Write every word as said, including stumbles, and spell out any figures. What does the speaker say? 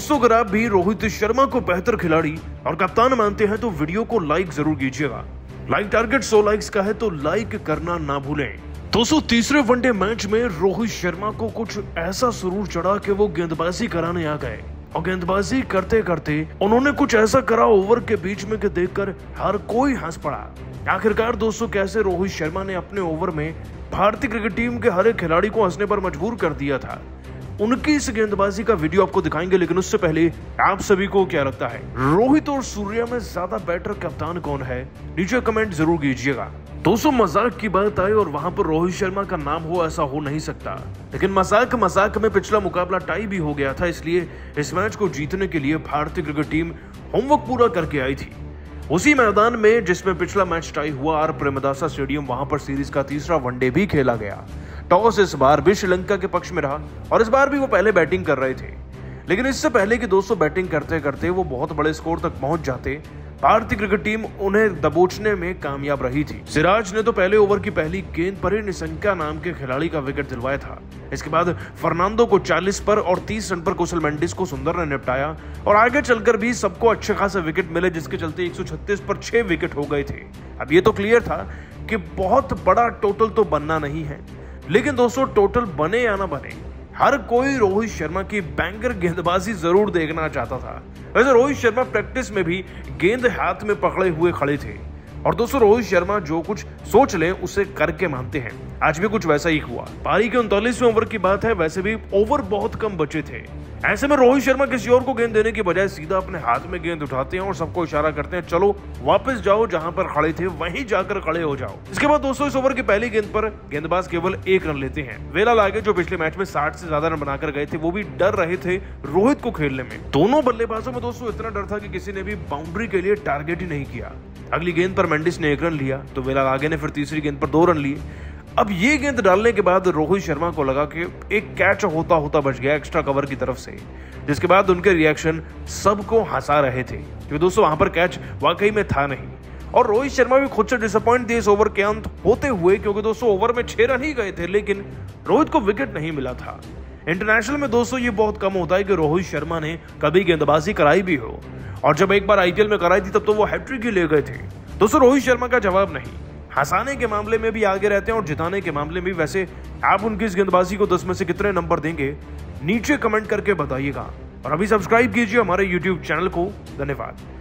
दोस्तों अगर आप भी रोहित शर्मा को बेहतर खिलाड़ी और कप्तान मानते हैं तो वीडियो को लाइक जरूर कीजिएगा। लाइक टारगेट सौ लाइक्स का है तो लाइक करना ना भूलें। दोस्तों तीसरे वनडे मैच में रोहित शर्मा को कुछ ऐसा सुरूर चढ़ा कि वो गेंदबाजी कराने आ गए और गेंदबाजी करते करते उन्होंने कुछ ऐसा करा ओवर के बीच में कि देखकर हर कोई हंस पड़ा। आखिरकार दोस्तों कैसे रोहित शर्मा ने अपने ओवर में भारतीय क्रिकेट टीम के हर एक खिलाड़ी को हंसने पर मजबूर कर दिया था, उनकी इस गेंदबाजी का वीडियो आपको दिखाएंगे। लेकिन उससे पहले आप सभी को क्या लगता है, रोहित और सूर्या में ज्यादा बेटर कप्तान कौन है? नीचे कमेंट जरूर कीजिएगा। दोस्तों मजाक की बात आए और वहां पर रोहित शर्मा का नाम हो ऐसा हो नहीं सकता, लेकिन मजाक मजाक में पिछला मुकाबला टाई भी हो गया था, इसलिए इस मैच को जीतने के लिए भारतीय क्रिकेट टीम होमवर्क पूरा करके आई थी। उसी मैदान में जिसमें पिछला मैच टाई हुआ, आर प्रेमदासा स्टेडियम, वहां पर सीरीज का तीसरा वनडे भी खेला गया। टॉस इस बार भी श्रीलंका के पक्ष में रहा और इस बार भी वो पहले बैटिंग कर रहे थे, लेकिन इससे पहले कि दोस्तों बैटिंग करते करते वो बहुत बड़े स्कोर तक पहुंच जाते, भारतीय क्रिकेट टीम उन्हें दबोचने में कामयाब रही थी। सिराज ने तो पहले ओवर की पहली गेंद पर ही निशंका नाम के खिलाड़ी का विकेट दिलवाया था। इसके बाद फर्नांडो को चालीस पर और तीस रन पर कुशल मेंडिस को सुंदर ने निपटाया और आगे चलकर भी सबको अच्छे खासे विकेट मिले, जिसके चलते एक सौ छत्तीस पर छह विकेट हो गए थे। अब ये तो क्लियर था कि बहुत बड़ा टोटल तो बनना नहीं है, लेकिन दोस्तों टोटल बने या ना बने, हर कोई रोहित शर्मा की बैंगर गेंदबाजी जरूर देखना चाहता था। वैसे रोहित शर्मा प्रैक्टिस में भी गेंद हाथ में पकड़े हुए खड़े थे और दोस्तों रोहित शर्मा जो कुछ सोच लें उसे करके मानते हैं। आज भी कुछ वैसा ही हुआ। पारी के उनतालीसवें ओवर की बात है, वैसे भी ओवर बहुत कम बचे थे। ऐसे में रोहित शर्मा किसी और को गेंद देने की बजाय सीधा अपने हाथ में गेंद उठाते हैं और सबको इशारा करते हैं, चलो वापस जाओ, जहां पर खड़े थे वहीं जाकर खड़े हो जाओ। इसके बाद दोस्तों इस ओवर की पहली गेंद पर गेंदबाज केवल एक रन लेते हैं। वेलाल आगे जो पिछले मैच में साठ से ज्यादा रन बनाकर गए थे, वो भी डर रहे थे रोहित को खेलने में। दोनों बल्लेबाजों में दोस्तों इतना डर था कि किसी ने भी बाउंड्री के लिए टारगेट ही नहीं किया। अगली गेंद पर मेंडिस ने एक रन लिया तो वेलाल आगे ने फिर तीसरी गेंद पर दो रन लिए। अब ये गेंद डालने के बाद रोहित शर्मा को लगा कि एक कैच होता होता बच गया एक्स्ट्रा कवर की तरफ से, जिसके बाद उनके रिएक्शन सबको हंसा रहे थे क्योंकि दोस्तों वहां पर कैच वाकई में था नहीं और रोहित शर्मा भी खुद से डिसअपॉइंट थे इस ओवर के अंत होते हुए, क्योंकि दोस्तों ओवर में छह रन ही गए थे लेकिन रोहित को विकेट नहीं मिला था। इंटरनेशनल में दोस्तों ये बहुत कम होता है कि रोहित शर्मा ने कभी गेंदबाजी कराई भी हो, और जब एक बार आईपीएल में कराई थी तब तो वो हैट्रिक ही ले गए थे। दोस्तों रोहित शर्मा का जवाब नहीं, हंसाने के मामले में भी आगे रहते हैं और जिताने के मामले में भी। वैसे आप उनकी इस गेंदबाजी को दस में से कितने नंबर देंगे, नीचे कमेंट करके बताइएगा और अभी सब्सक्राइब कीजिए हमारे यूट्यूब चैनल को। धन्यवाद।